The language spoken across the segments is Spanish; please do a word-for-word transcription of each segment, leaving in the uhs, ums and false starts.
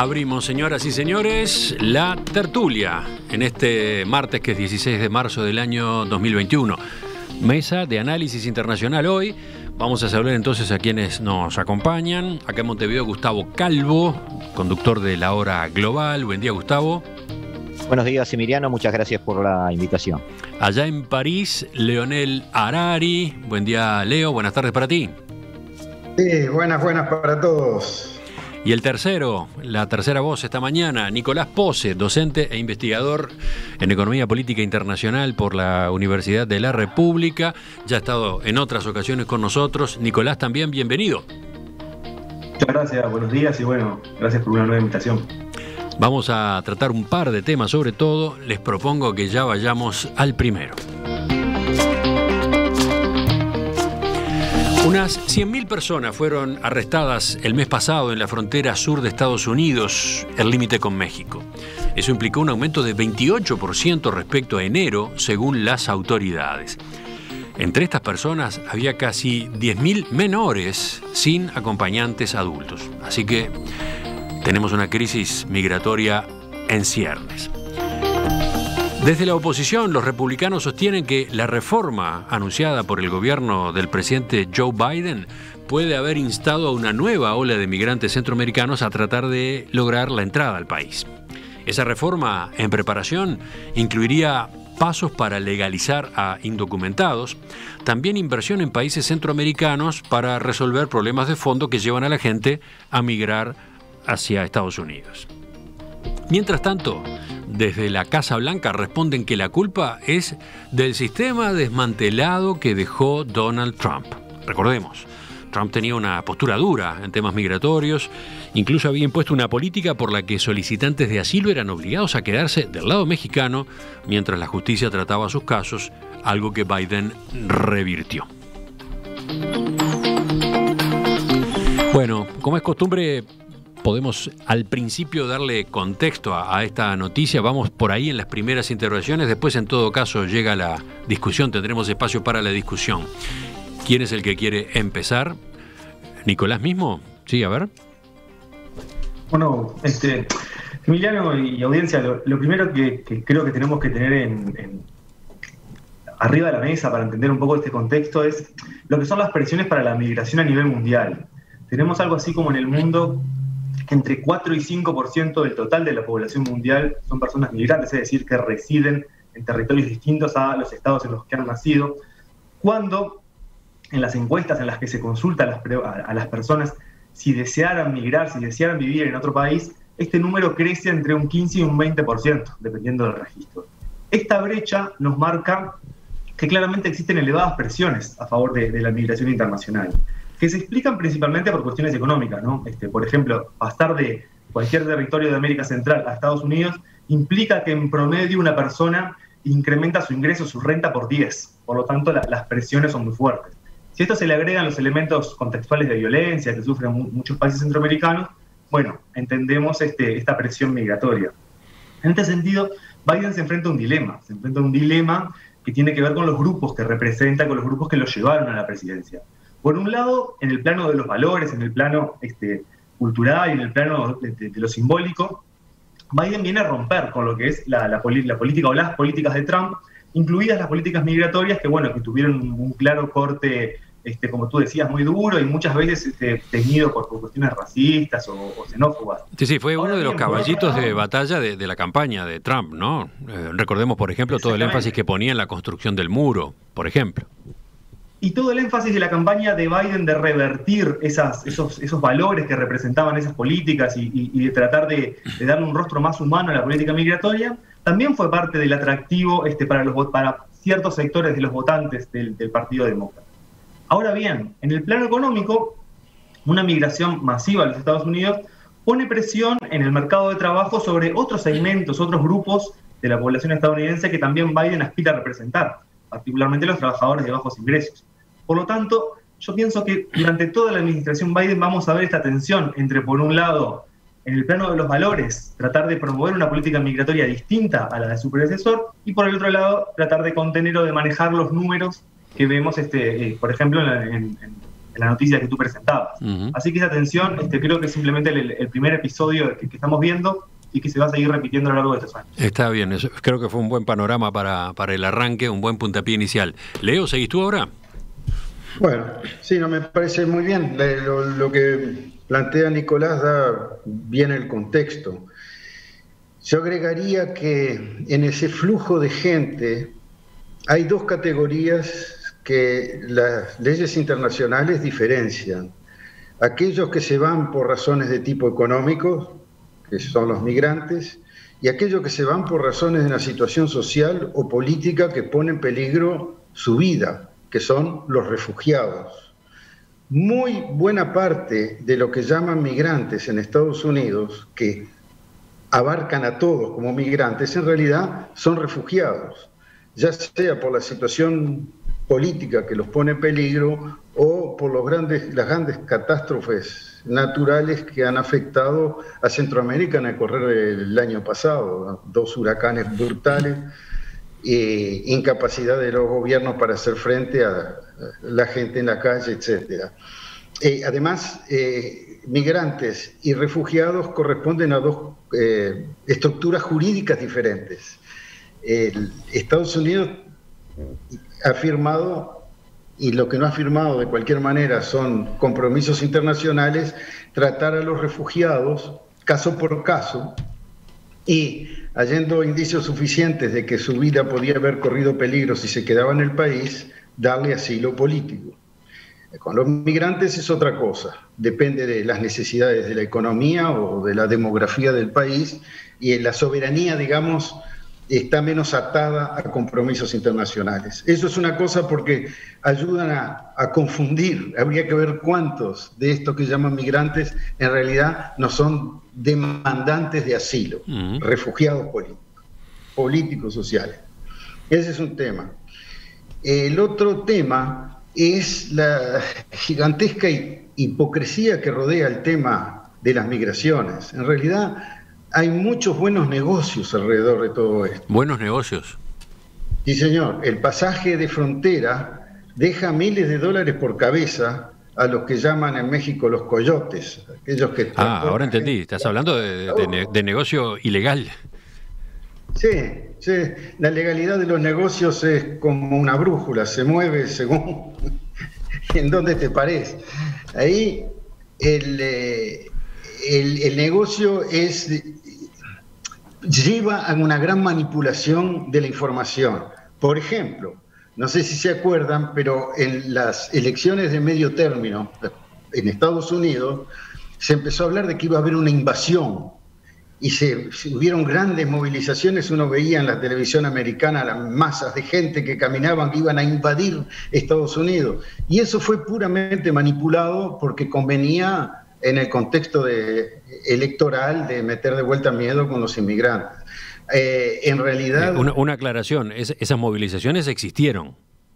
Abrimos, señoras y señores, la tertulia en este martes que es dieciséis de marzo del año dos mil veintiuno. Mesa de análisis internacional hoy. Vamos a saludar entonces a quienes nos acompañan. Acá en Montevideo, Gustavo Calvo, conductor de La Hora Global. Buen día, Gustavo. Buenos días, Emiliano. Muchas gracias por la invitación. Allá en París, Leonel Harari. Buen día, Leo. Buenas tardes para ti. Sí, buenas, buenas para todos. Y el tercero, la tercera voz esta mañana, Nicolás Posse, docente e investigador en Economía Política Internacional por la Universidad de la República. Ya ha estado en otras ocasiones con nosotros. Nicolás, también bienvenido. Muchas gracias, buenos días y bueno, gracias por una nueva invitación. Vamos a tratar un par de temas, sobre todo les propongo que ya vayamos al primero. Unas cien mil personas fueron arrestadas el mes pasado en la frontera sur de Estados Unidos, el límite con México. Eso implicó un aumento de veintiocho por ciento respecto a enero, según las autoridades. Entre estas personas había casi diez mil menores sin acompañantes adultos. Así que tenemos una crisis migratoria en ciernes. Desde la oposición, los republicanos sostienen que la reforma anunciada por el gobierno del presidente Joe Biden puede haber instado a una nueva ola de migrantes centroamericanos a tratar de lograr la entrada al país. Esa reforma en preparación incluiría pasos para legalizar a indocumentados, también inversión en países centroamericanos para resolver problemas de fondo que llevan a la gente a migrar hacia Estados Unidos. Mientras tanto, desde la Casa Blanca responden que la culpa es del sistema desmantelado que dejó Donald Trump. Recordemos, Trump tenía una postura dura en temas migratorios, incluso había impuesto una política por la que solicitantes de asilo eran obligados a quedarse del lado mexicano mientras la justicia trataba sus casos, algo que Biden revirtió. Bueno, como es costumbre, podemos al principio darle contexto a, a esta noticia. Vamos por ahí en las primeras intervenciones. Después, en todo caso, llega la discusión. Tendremos espacio para la discusión. ¿Quién es el que quiere empezar? ¿Nicolás mismo? Sí, a ver. Bueno, este, Emiliano y audiencia, lo, lo primero que, que creo que tenemos que tener en, en, arriba de la mesa para entender un poco este contexto es lo que son las presiones para la migración a nivel mundial. Tenemos algo así como en el mundo entre cuatro y cinco por ciento del total de la población mundial son personas migrantes, es decir, que residen en territorios distintos a los estados en los que han nacido, cuando en las encuestas en las que se consulta a las, a las personas si desearan migrar, si desearan vivir en otro país, este número crece entre un quince y un veinte por ciento, dependiendo del registro. Esta brecha nos marca que claramente existen elevadas presiones a favor de, de la migración internacional, que se explican principalmente por cuestiones económicas, ¿no? Este, por ejemplo, pasar de cualquier territorio de América Central a Estados Unidos implica que en promedio una persona incrementa su ingreso, su renta por diez. Por lo tanto, la, las presiones son muy fuertes. Si a esto se le agregan los elementos contextuales de violencia que sufren mu muchos países centroamericanos, bueno, entendemos este, esta presión migratoria. En este sentido, Biden se enfrenta a un dilema. Se enfrenta a un dilema que tiene que ver con los grupos que representa, con los grupos que lo llevaron a la presidencia. Por un lado, en el plano de los valores, en el plano este, cultural y en el plano de, de, de lo simbólico, Biden viene a romper con lo que es la, la, la política o las políticas de Trump, incluidas las políticas migratorias que, bueno, que tuvieron un, un claro corte, este, como tú decías, muy duro y muchas veces este, teñido por, por cuestiones racistas o, o xenófobas. Sí, sí, fue Ahora uno de los bien, caballitos lado, de batalla de, de la campaña de Trump, ¿no? Eh, recordemos, por ejemplo, todo el énfasis que ponía en la construcción del muro, por ejemplo. Y todo el énfasis de la campaña de Biden de revertir esas, esos, esos valores que representaban esas políticas y, y, y de tratar de, de darle un rostro más humano a la política migratoria, también fue parte del atractivo este, para, los, para ciertos sectores de los votantes del, del Partido Demócrata. Ahora bien, en el plano económico, una migración masiva a los Estados Unidos pone presión en el mercado de trabajo sobre otros segmentos, otros grupos de la población estadounidense que también Biden aspira a representar, particularmente los trabajadores de bajos ingresos. Por lo tanto, yo pienso que durante toda la administración Biden vamos a ver esta tensión entre, por un lado, en el plano de los valores, tratar de promover una política migratoria distinta a la de su predecesor, y por el otro lado, tratar de contener o de manejar los números que vemos, este, eh, por ejemplo, en, en, en la noticia que tú presentabas. Uh-huh. Así que esa tensión este, creo que es simplemente el, el primer episodio que, que estamos viendo y que se va a seguir repitiendo a lo largo de estos años. Está bien, eso, creo que fue un buen panorama para, para el arranque, un buen puntapié inicial. Leo, ¿seguís tú ahora? Bueno, sí, no me parece muy bien. Lo, lo que plantea Nicolás da bien el contexto. Yo agregaría que en ese flujo de gente hay dos categorías que las leyes internacionales diferencian. Aquellos que se van por razones de tipo económico, que son los migrantes, y aquellos que se van por razones de una situación social o política que pone en peligro su vida, que son los refugiados. Muy buena parte de lo que llaman migrantes en Estados Unidos, que abarcan a todos como migrantes, en realidad son refugiados, ya sea por la situación política que los pone en peligro o por los grandes, las grandes catástrofes naturales que han afectado a Centroamérica en el correr del año pasado, ¿no? Dos huracanes brutales, eh, incapacidad de los gobiernos para hacer frente a la gente en la calle, etcétera. Eh, además, eh, migrantes y refugiados corresponden a dos eh, estructuras jurídicas diferentes. El Estados Unidos ha firmado, y lo que no ha firmado de cualquier manera son compromisos internacionales, tratar a los refugiados caso por caso y, habiendo indicios suficientes de que su vida podía haber corrido peligro si se quedaba en el país, darle asilo político. Con los migrantes es otra cosa, depende de las necesidades de la economía o de la demografía del país, y la soberanía, digamos, está menos atada a compromisos internacionales. Eso es una cosa porque ayudan a, a confundir. Habría que ver cuántos de estos que llaman migrantes en realidad no son demandantes de asilo, uh-huh. refugiados políticos, políticos sociales. Ese es un tema. El otro tema es la gigantesca hipocresía que rodea el tema de las migraciones. En realidad hay muchos buenos negocios alrededor de todo esto. ¿Buenos negocios? Sí, señor. El pasaje de frontera deja miles de dólares por cabeza a los que llaman en México los coyotes. Aquellos que ah, ahora entendí. Estás hablando de, de, de negocio ilegal. Sí, sí. La legalidad de los negocios es como una brújula. Se mueve según en dónde te pares. Ahí el... Eh, El, el negocio es, lleva a una gran manipulación de la información. Por ejemplo, no sé si se acuerdan, pero en las elecciones de medio término en Estados Unidos se empezó a hablar de que iba a haber una invasión y se, se hubieron grandes movilizaciones. Uno veía en la televisión americana las masas de gente que caminaban, que iban a invadir Estados Unidos. Y eso fue puramente manipulado porque convenía en el contexto de, electoral de meter de vuelta miedo con los inmigrantes. Eh, en realidad... Una, una aclaración, es, esas movilizaciones existieron.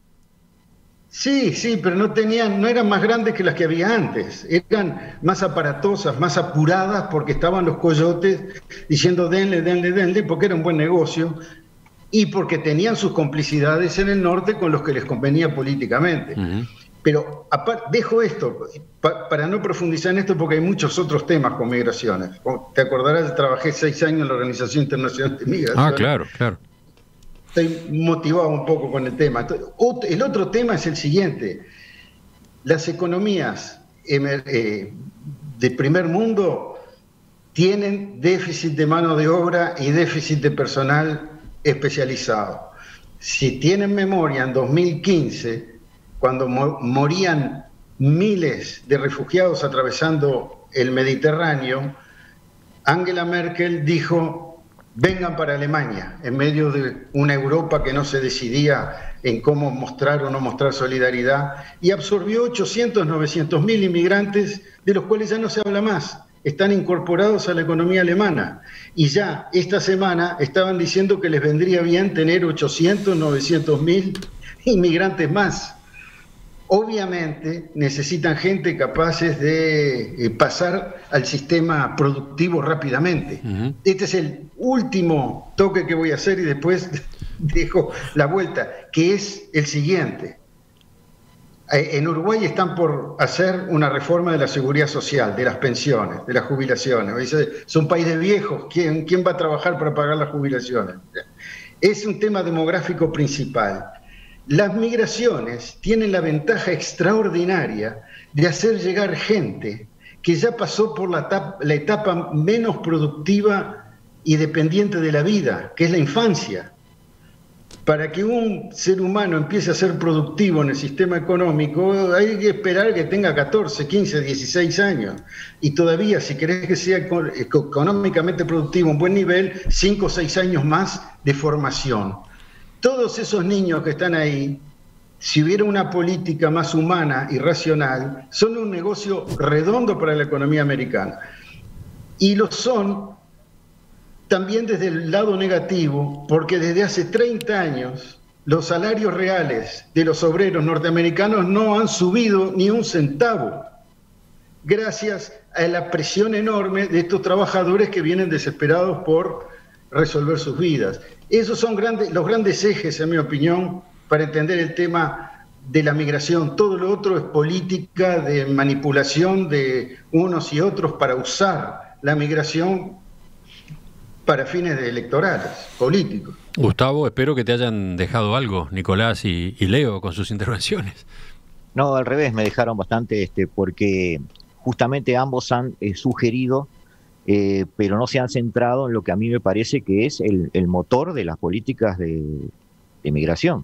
Sí, sí, pero no tenían, no eran más grandes que las que había antes. Eran más aparatosas, más apuradas, porque estaban los coyotes diciendo denle, denle, denle, porque era un buen negocio y porque tenían sus complicidades en el norte con los que les convenía políticamente. Uh-huh. Pero aparte, dejo esto, pa, para no profundizar en esto, porque hay muchos otros temas con migraciones. Te acordarás, trabajé seis años en la Organización Internacional de Migración. Ah, claro, claro. Estoy motivado un poco con el tema. El otro tema es el siguiente. Las economías eh, de primer mundo tienen déficit de mano de obra y déficit de personal especializado. Si tienen memoria, en dos mil quince... cuando morían miles de refugiados atravesando el Mediterráneo, Angela Merkel dijo, vengan para Alemania, en medio de una Europa que no se decidía en cómo mostrar o no mostrar solidaridad, y absorbió ochocientos, novecientos mil inmigrantes, de los cuales ya no se habla más. Están incorporados a la economía alemana. Y ya esta semana estaban diciendo que les vendría bien tener ochocientos, novecientos mil inmigrantes más. Obviamente necesitan gente capaces de eh, pasar al sistema productivo rápidamente. Uh-huh. Este es el último toque que voy a hacer y después dejo la vuelta, que es el siguiente. En Uruguay están por hacer una reforma de la seguridad social, de las pensiones, de las jubilaciones. Dice, es un país de viejos, ¿quién, quién va a trabajar para pagar las jubilaciones? Es un tema demográfico principal. Las migraciones tienen la ventaja extraordinaria de hacer llegar gente que ya pasó por la etapa, la etapa menos productiva y dependiente de la vida, que es la infancia. Para que un ser humano empiece a ser productivo en el sistema económico, hay que esperar que tenga catorce, quince, dieciséis años. Y todavía, si querés que sea económicamente productivo, un buen nivel, cinco o seis años más de formación. Todos esos niños que están ahí, si hubiera una política más humana y racional, son un negocio redondo para la economía americana. Y lo son también desde el lado negativo, porque desde hace treinta años los salarios reales de los obreros norteamericanos no han subido ni un centavo, gracias a la presión enorme de estos trabajadores que vienen desesperados por resolver sus vidas. Esos son grandes, los grandes ejes, en mi opinión, para entender el tema de la migración. Todo lo otro es política de manipulación de unos y otros para usar la migración para fines electorales, políticos. Gustavo, espero que te hayan dejado algo, Nicolás y, y Leo, con sus intervenciones. No, al revés, me dejaron bastante, este, porque justamente ambos han eh, sugerido, eh, pero no se han centrado en lo que a mí me parece que es el, el motor de las políticas de, de migración.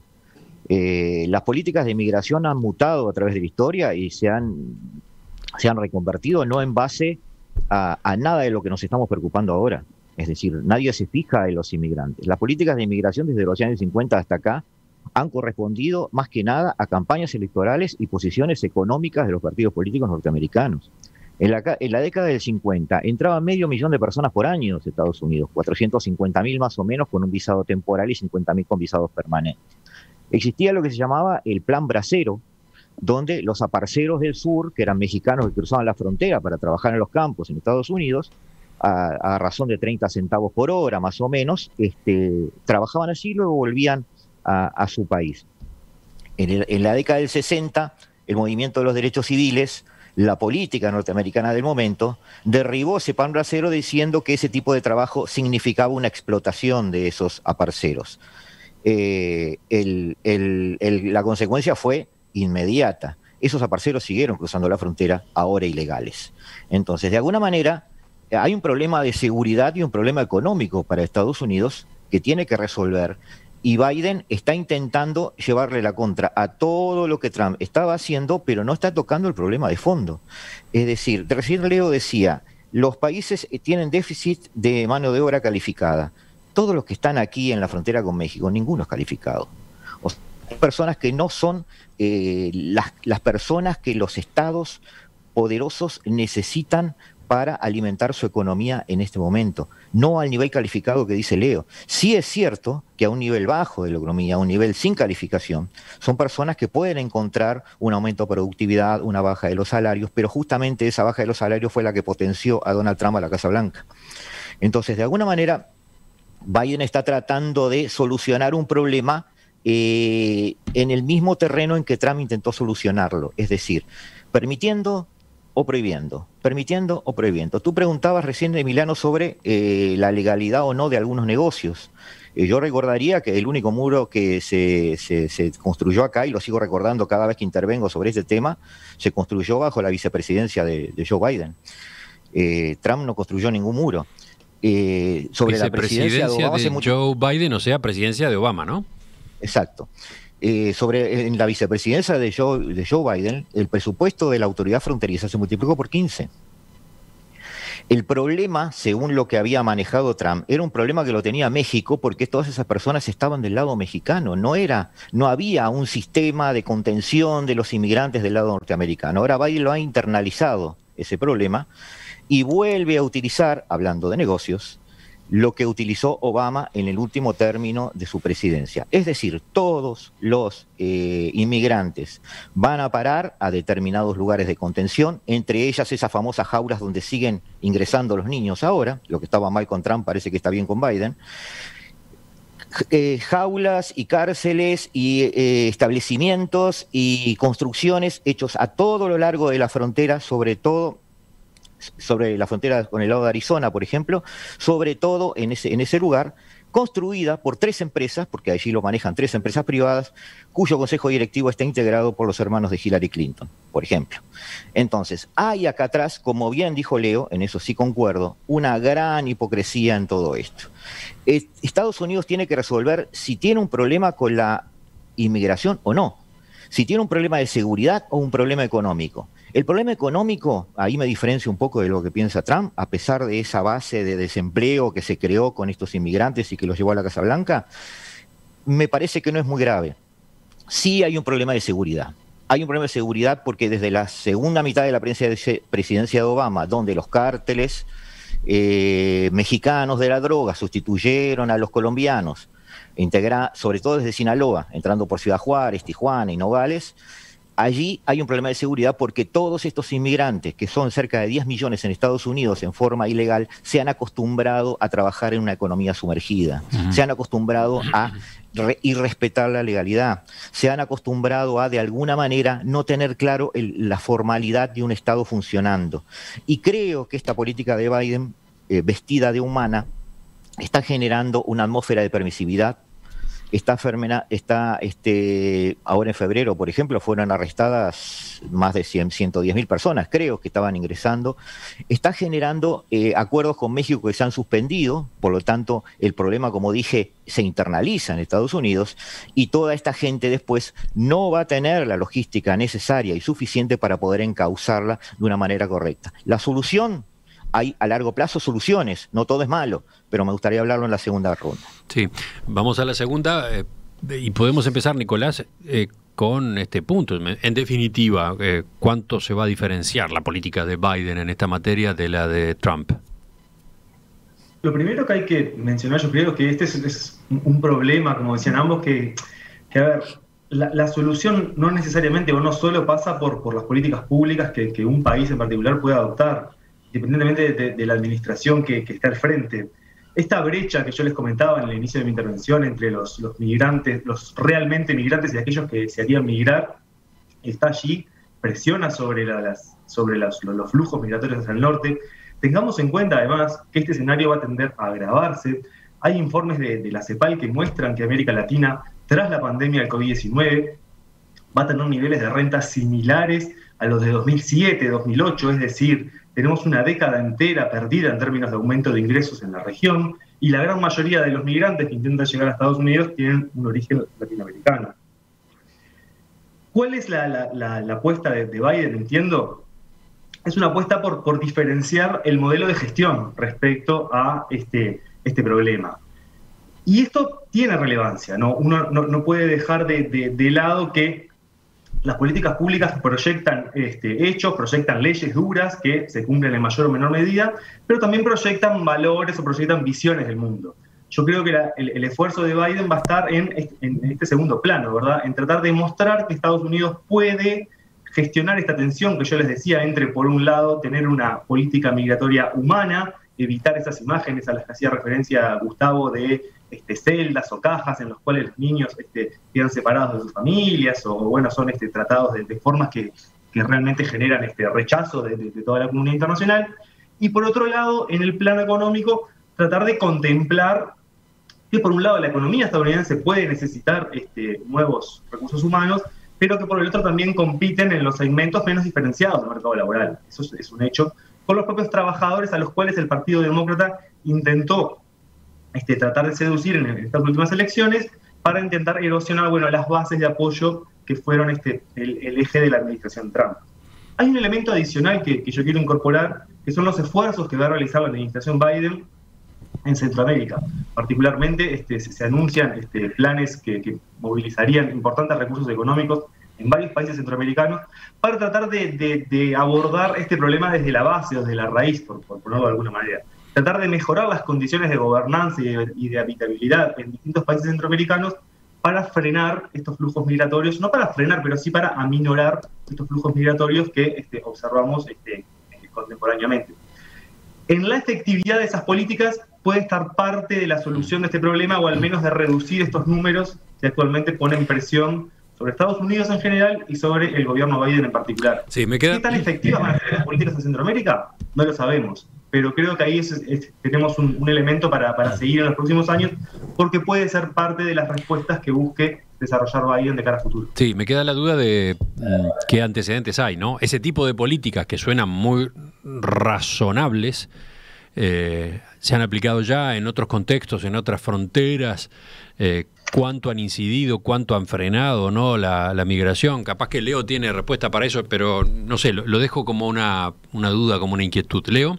Eh, las políticas de migración han mutado a través de la historia y se han, se han reconvertido no en base a, a nada de lo que nos estamos preocupando ahora. Es decir, nadie se fija en los inmigrantes. Las políticas de inmigración desde los años cincuenta hasta acá han correspondido más que nada a campañas electorales y posiciones económicas de los partidos políticos norteamericanos. En la, en la década del cincuenta entraba medio millón de personas por año a Estados Unidos, cuatrocientos cincuenta mil más o menos con un visado temporal y cincuenta mil con visados permanentes. Existía lo que se llamaba el Plan Bracero, donde los aparceros del sur, que eran mexicanos que cruzaban la frontera para trabajar en los campos en Estados Unidos, A, a razón de treinta centavos por hora, más o menos, este, trabajaban allí y luego volvían a, a su país. En, el, en la década del sesenta, el movimiento de los derechos civiles, la política norteamericana del momento, derribó ese plan bracero diciendo que ese tipo de trabajo significaba una explotación de esos aparceros. Eh, el, el, el, la consecuencia fue inmediata. Esos aparceros siguieron cruzando la frontera, ahora ilegales. Entonces, de alguna manera, hay un problema de seguridad y un problema económico para Estados Unidos que tiene que resolver, y Biden está intentando llevarle la contra a todo lo que Trump estaba haciendo, pero no está tocando el problema de fondo. Es decir, recién Leo decía, los países tienen déficit de mano de obra calificada. Todos los que están aquí en la frontera con México, ninguno es calificado. O sea, hay personas que no son eh, las, las personas que los estados poderosos necesitan para alimentar su economía en este momento, no al nivel calificado que dice Leo. Sí es cierto que a un nivel bajo de la economía, a un nivel sin calificación, son personas que pueden encontrar un aumento de productividad, una baja de los salarios, pero justamente esa baja de los salarios fue la que potenció a Donald Trump a la Casa Blanca. Entonces, de alguna manera, Biden está tratando de solucionar un problema eh, en el mismo terreno en que Trump intentó solucionarlo, es decir, permitiendo o prohibiendo, permitiendo o prohibiendo. Tú preguntabas recién, Emiliano, sobre eh, la legalidad o no de algunos negocios. Eh, yo recordaría que el único muro que se, se, se construyó acá, y lo sigo recordando cada vez que intervengo sobre este tema, se construyó bajo la vicepresidencia de, de Joe Biden. Eh, Trump no construyó ningún muro. Eh, sobre la presidencia de, Obama, de mucho... Joe Biden, o sea, presidencia de Obama, ¿no? Exacto. Eh, sobre en la vicepresidencia de Joe, de Joe Biden, el presupuesto de la autoridad fronteriza se multiplicó por quince. El problema, según lo que había manejado Trump, era un problema que lo tenía México porque todas esas personas estaban del lado mexicano. No era, no había un sistema de contención de los inmigrantes del lado norteamericano. Ahora Biden lo ha internalizado, ese problema, y vuelve a utilizar, hablando de negocios, lo que utilizó Obama en el último término de su presidencia. Es decir, todos los eh, inmigrantes van a parar a determinados lugares de contención, entre ellas esas famosas jaulas donde siguen ingresando los niños ahora. Lo que estaba mal con Trump parece que está bien con Biden. eh, jaulas y cárceles y eh, establecimientos y construcciones hechos a todo lo largo de la frontera, sobre todo sobre la frontera con el lado de Arizona, por ejemplo, sobre todo en ese, en ese lugar, construida por tres empresas, porque allí lo manejan tres empresas privadas, cuyo consejo directivo está integrado por los hermanos de Hillary Clinton, por ejemplo. Entonces, hay acá atrás, como bien dijo Leo, en eso sí concuerdo, una gran hipocresía en todo esto. Estados Unidos tiene que resolver si tiene un problema con la inmigración o no, si tiene un problema de seguridad o un problema económico. El problema económico, ahí me diferencio un poco de lo que piensa Trump, a pesar de esa base de desempleo que se creó con estos inmigrantes y que los llevó a la Casa Blanca, me parece que no es muy grave. Sí hay un problema de seguridad. Hay un problema de seguridad porque desde la segunda mitad de la presidencia de Obama, donde los cárteles eh, mexicanos de la droga sustituyeron a los colombianos, integra, sobre todo desde Sinaloa, entrando por Ciudad Juárez, Tijuana y Nogales, allí hay un problema de seguridad porque todos estos inmigrantes, que son cerca de diez millones en Estados Unidos en forma ilegal, se han acostumbrado a trabajar en una economía sumergida, uh-huh. se han acostumbrado a re- irrespetar la legalidad, se han acostumbrado a, de alguna manera, no tener claro el, la formalidad de un Estado funcionando. Y creo que esta política de Biden, eh, vestida de humana, está generando una atmósfera de permisividad. Está, fermena, está este, ahora en febrero, por ejemplo, fueron arrestadas más de cien, ciento diez mil personas, creo, que estaban ingresando. Está generando eh, acuerdos con México que se han suspendido, por lo tanto, el problema, como dije, se internaliza en Estados Unidos y toda esta gente después no va a tener la logística necesaria y suficiente para poder encauzarla de una manera correcta. La solución... Hay a largo plazo soluciones, no todo es malo, pero me gustaría hablarlo en la segunda ronda. Sí, vamos a la segunda eh, y podemos empezar, Nicolás, eh, con este punto. En definitiva, eh, ¿cuánto se va a diferenciar la política de Biden en esta materia de la de Trump? Lo primero que hay que mencionar, yo creo que este es, es un problema, como decían ambos, que, que a ver, la, la solución no necesariamente o no solo pasa por, por las políticas públicas que, que un país en particular pueda adoptar, independientemente de, de, de la administración que, que está al frente. Esta brecha que yo les comentaba en el inicio de mi intervención entre los, los migrantes, los realmente migrantes y aquellos que se harían migrar, está allí, presiona sobre, la, las, sobre las, los, los flujos migratorios hacia el norte. Tengamos en cuenta, además, que este escenario va a tender a agravarse. Hay informes de, de la CEPAL que muestran que América Latina, tras la pandemia del COVID diecinueve, va a tener niveles de renta similares a los de dos mil siete, dos mil ocho, es decir, tenemos una década entera perdida en términos de aumento de ingresos en la región y la gran mayoría de los migrantes que intentan llegar a Estados Unidos tienen un origen latinoamericano. ¿Cuál es la, la, la, la apuesta de, de Biden? Entiendo. Es una apuesta por, por diferenciar el modelo de gestión respecto a este, este problema. Y esto tiene relevancia, ¿no? Uno no, no puede dejar de, de, de lado que las políticas públicas proyectan este, hechos, proyectan leyes duras que se cumplen en mayor o menor medida, pero también proyectan valores o proyectan visiones del mundo. Yo creo que la, el, el esfuerzo de Biden va a estar en este, en este segundo plano, ¿verdad? En tratar de mostrar que Estados Unidos puede gestionar esta tensión que yo les decía entre, por un lado, tener una política migratoria humana, evitar esas imágenes a las que hacía referencia Gustavo de este, celdas o cajas en las cuales los niños este, quedan separados de sus familias o bueno, son este, tratados de, de formas que, que realmente generan este, rechazo de, de, de toda la comunidad internacional. Y por otro lado, en el plano económico, tratar de contemplar que por un lado la economía estadounidense puede necesitar este, nuevos recursos humanos, pero que por el otro también compiten en los segmentos menos diferenciados del mercado laboral. Eso es, es un hecho. Con los propios trabajadores a los cuales el Partido Demócrata intentó este, tratar de seducir en, en estas últimas elecciones para intentar erosionar bueno, las bases de apoyo que fueron este, el, el eje de la administración Trump. Hay un elemento adicional que, que yo quiero incorporar, que son los esfuerzos que va a realizar la administración Biden en Centroamérica. Particularmente este, se, se anuncian este, planes que, que movilizarían importantes recursos económicos en varios países centroamericanos para tratar de, de, de abordar este problema desde la base o desde la raíz, por, por ponerlo de alguna manera. Tratar de mejorar las condiciones de gobernanza y de, y de habitabilidad en distintos países centroamericanos para frenar estos flujos migratorios, no para frenar, pero sí para aminorar estos flujos migratorios que este, observamos este, contemporáneamente. En la efectividad de esas políticas puede estar parte de la solución de este problema, o al menos de reducir estos números que actualmente ponen presión sobre Estados Unidos en general y sobre el gobierno Biden en particular. Sí, me queda... ¿Qué tan efectivas van a ser las políticas en Centroamérica? No lo sabemos, pero creo que ahí es, es, tenemos un, un elemento para, para seguir en los próximos años, porque puede ser parte de las respuestas que busque desarrollar Biden de cara a futuro. Sí, me queda la duda de mm, qué antecedentes hay, ¿no? Ese tipo de políticas que suenan muy razonables, eh, se han aplicado ya en otros contextos, en otras fronteras. Eh, ¿Cuánto han incidido, cuánto han frenado, ¿no?, la, la migración? Capaz que Leo tiene respuesta para eso, pero no sé, lo, lo dejo como una, una duda, como una inquietud. ¿Leo?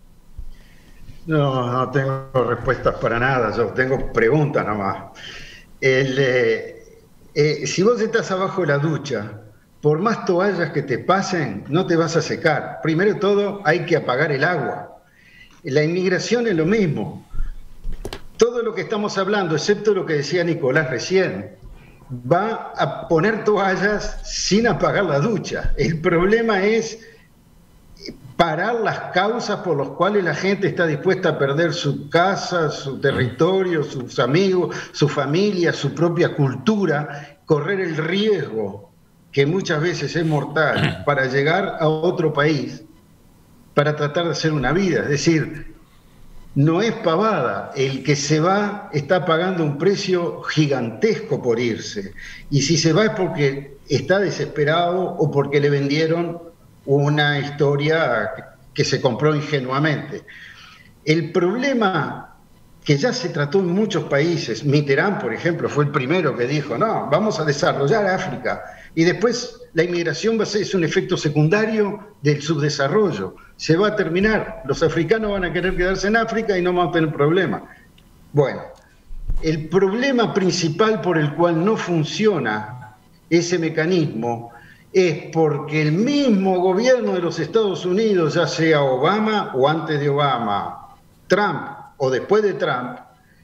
No, no tengo respuestas para nada, yo tengo preguntas nomás. El, eh, eh, si vos estás abajo de la ducha, por más toallas que te pasen, no te vas a secar. Primero de todo, hay que apagar el agua. La inmigración es lo mismo. Todo lo que estamos hablando, excepto lo que decía Nicolás recién, va a poner toallas sin apagar la ducha. El problema es parar las causas por las cuales la gente está dispuesta a perder su casa, su territorio, sus amigos, su familia, su propia cultura, correr el riesgo, que muchas veces es mortal, para llegar a otro país, para tratar de hacer una vida. Es decir, no es pavada, el que se va está pagando un precio gigantesco por irse, y si se va es porque está desesperado o porque le vendieron una historia que se compró ingenuamente. El problema que ya se trató en muchos países, Mitterrand, por ejemplo, fue el primero que dijo, no, vamos a desarrollar África, y después la inmigración va a ser es un efecto secundario del subdesarrollo. Se va a terminar, los africanos van a querer quedarse en África y no vamos a tener problema. Bueno, el problema principal por el cual no funciona ese mecanismo es porque el mismo gobierno de los Estados Unidos, ya sea Obama o antes de Obama, Trump o después de Trump,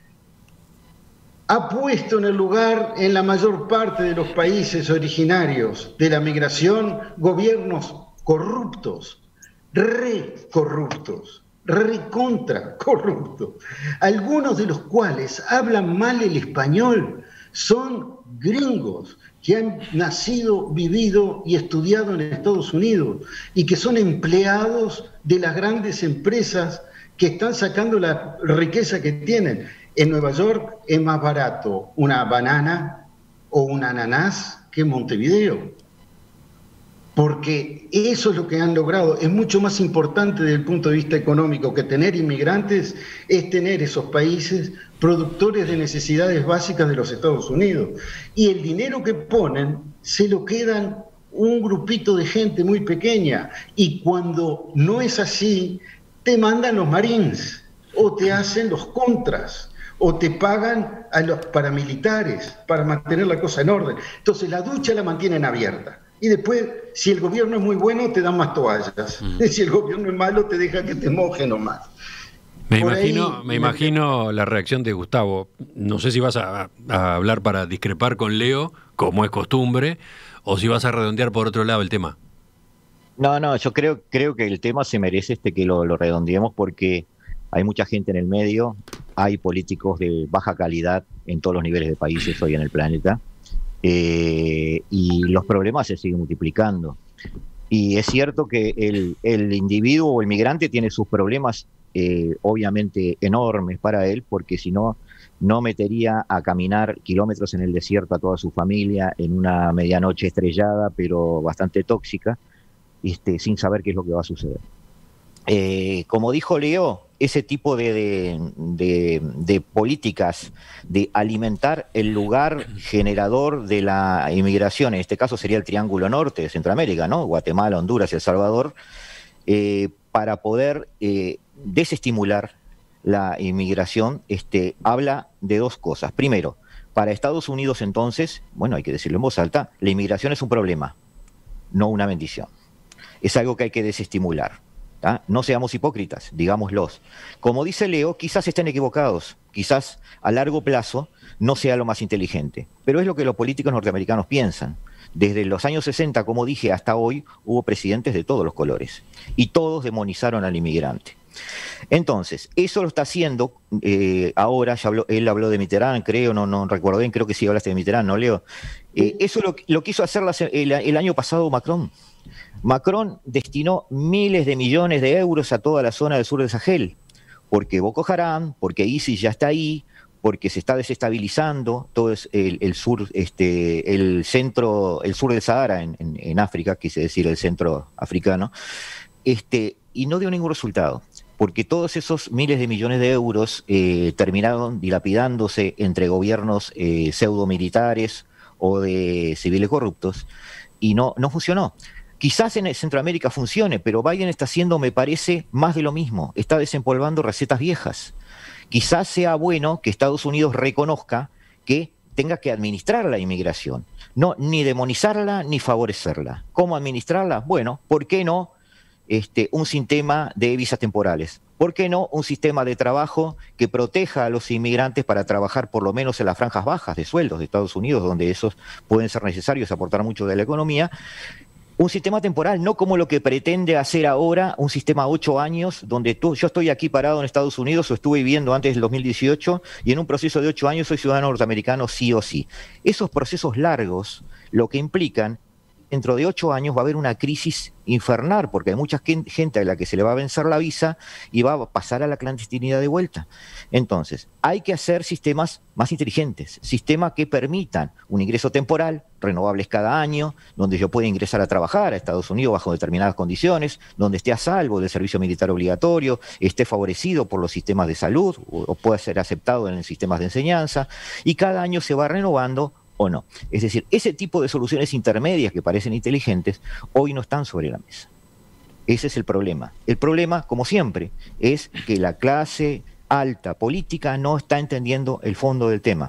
ha puesto en el lugar, en la mayor parte de los países originarios de la migración, gobiernos corruptos, re corruptos, re contra corruptos, algunos de los cuales hablan mal el español, son gringos que han nacido, vivido y estudiado en Estados Unidos y que son empleados de las grandes empresas que están sacando la riqueza que tienen. En Nueva York es más barato una banana o un ananás que en Montevideo, porque eso es lo que han logrado. Es mucho más importante desde el punto de vista económico que tener inmigrantes, es tener esos países productores de necesidades básicas de los Estados Unidos. Y el dinero que ponen se lo quedan un grupito de gente muy pequeña, y cuando no es así, te mandan los Marines, o te hacen los contras, o te pagan a los paramilitares para mantener la cosa en orden. Entonces la ducha la mantienen abierta. Y después, si el gobierno es muy bueno, te dan más toallas. Mm. Si el gobierno es malo, te deja que te moje nomás. Me Por imagino, ahí, me imagino la reacción de Gustavo. No sé si vas a, a hablar para discrepar con Leo, como es costumbre, o si vas a redondear por otro lado el tema. No, no, yo creo, creo que el tema se merece este que lo, lo redondeemos, porque hay mucha gente en el medio, hay políticos de baja calidad en todos los niveles de países hoy en el planeta, eh, y los problemas se siguen multiplicando. Y es cierto que el, el individuo o el migrante tiene sus problemas eh, obviamente enormes para él, porque si no, no metería a caminar kilómetros en el desierto a toda su familia en una medianoche estrellada, pero bastante tóxica, este, sin saber qué es lo que va a suceder. Eh, como dijo Leo, ese tipo de, de, de, de políticas de alimentar el lugar generador de la inmigración, en este caso sería el Triángulo Norte de Centroamérica, ¿no? Guatemala, Honduras y El Salvador, eh, para poder eh, desestimular la inmigración, este, habla de dos cosas. Primero, para Estados Unidos entonces, bueno, hay que decirlo en voz alta, la inmigración es un problema, no una bendición. Es algo que hay que desestimular. ¿Ah? No seamos hipócritas, digámoslos. Como dice Leo, quizás estén equivocados, quizás a largo plazo no sea lo más inteligente, pero es lo que los políticos norteamericanos piensan. Desde los años sesenta, como dije, hasta hoy hubo presidentes de todos los colores y todos demonizaron al inmigrante. Entonces, eso lo está haciendo eh, ahora, ya habló, él habló de Mitterrand, creo, no, no recuerdo bien, creo que sí hablaste de Mitterrand, ¿no, Leo? Eh, eso lo, lo quiso hacer la, el, el año pasado Macron. Macron destinó miles de millones de euros a toda la zona del sur del Sahel, porque Boko Haram, porque ISIS ya está ahí, porque se está desestabilizando todo el, el sur, este, el centro, el sur del Sahara en, en, en África, quise decir el centro africano, este, y no dio ningún resultado, porque todos esos miles de millones de euros eh, terminaron dilapidándose entre gobiernos eh, pseudo-militares o de civiles corruptos, y no, no funcionó. Quizás en Centroamérica funcione, pero Biden está haciendo, me parece, más de lo mismo, está desempolvando recetas viejas. Quizás sea bueno que Estados Unidos reconozca que tenga que administrar la inmigración, no ni demonizarla ni favorecerla. ¿Cómo administrarla? Bueno, ¿por qué no este, un sistema de visas temporales? ¿Por qué no un sistema de trabajo que proteja a los inmigrantes para trabajar por lo menos en las franjas bajas de sueldos de Estados Unidos, donde esos pueden ser necesarios, aportar mucho de la economía? Un sistema temporal, no como lo que pretende hacer ahora un sistema a ocho años, donde tú, yo estoy aquí parado en Estados Unidos o estuve viviendo antes del dos mil dieciocho y en un proceso de ocho años soy ciudadano norteamericano sí o sí. Esos procesos largos lo que implican, dentro de ocho años va a haber una crisis infernal, porque hay mucha gente a la que se le va a vencer la visa y va a pasar a la clandestinidad de vuelta. Entonces, hay que hacer sistemas más inteligentes, sistemas que permitan un ingreso temporal, renovables cada año, donde yo pueda ingresar a trabajar a Estados Unidos bajo determinadas condiciones, donde esté a salvo del servicio militar obligatorio, esté favorecido por los sistemas de salud o, o pueda ser aceptado en los sistemas de enseñanza, y cada año se va renovando o no. Es decir, ese tipo de soluciones intermedias que parecen inteligentes, hoy no están sobre la mesa. Ese es el problema. El problema, como siempre, es que la clase alta política no está entendiendo el fondo del tema.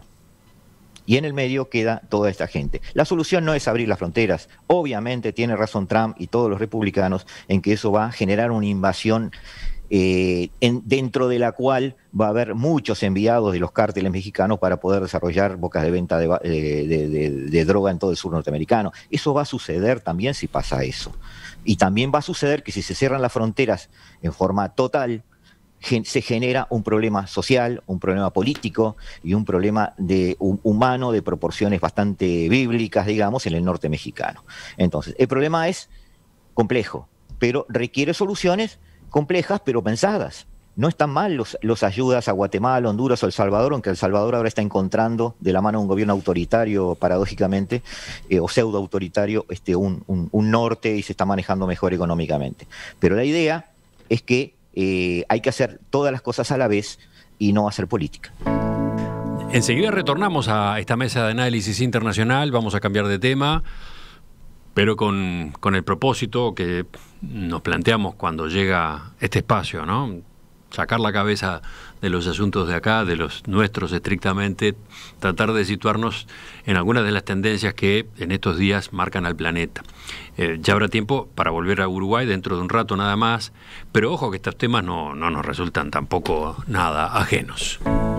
Y en el medio queda toda esta gente. La solución no es abrir las fronteras. Obviamente tiene razón Trump y todos los republicanos en que eso va a generar una invasión Eh, en, dentro de la cual va a haber muchos enviados de los cárteles mexicanos para poder desarrollar bocas de venta de, de, de, de droga en todo el sur norteamericano. Eso va a suceder también si pasa eso. Y también va a suceder que si se cierran las fronteras en forma total, gen, se genera un problema social, un problema político y un problema de, un, humano de proporciones bastante bíblicas, digamos, en el norte mexicano. Entonces, el problema es complejo, pero requiere soluciones complejas pero pensadas. No están mal los, los ayudas a Guatemala, Honduras o El Salvador, aunque El Salvador ahora está encontrando de la mano de un gobierno autoritario, paradójicamente, eh, o pseudo autoritario, este, un, un, un norte y se está manejando mejor económicamente. Pero la idea es que eh, hay que hacer todas las cosas a la vez y no hacer política. Enseguida retornamos a esta mesa de análisis internacional, vamos a cambiar de tema, pero con, con el propósito que nos planteamos cuando llega este espacio, ¿no? Sacar la cabeza de los asuntos de acá, de los nuestros estrictamente, tratar de situarnos en algunas de las tendencias que en estos días marcan al planeta. Eh, ya habrá tiempo para volver a Uruguay dentro de un rato nada más, pero ojo que estos temas no, no nos resultan tampoco nada ajenos.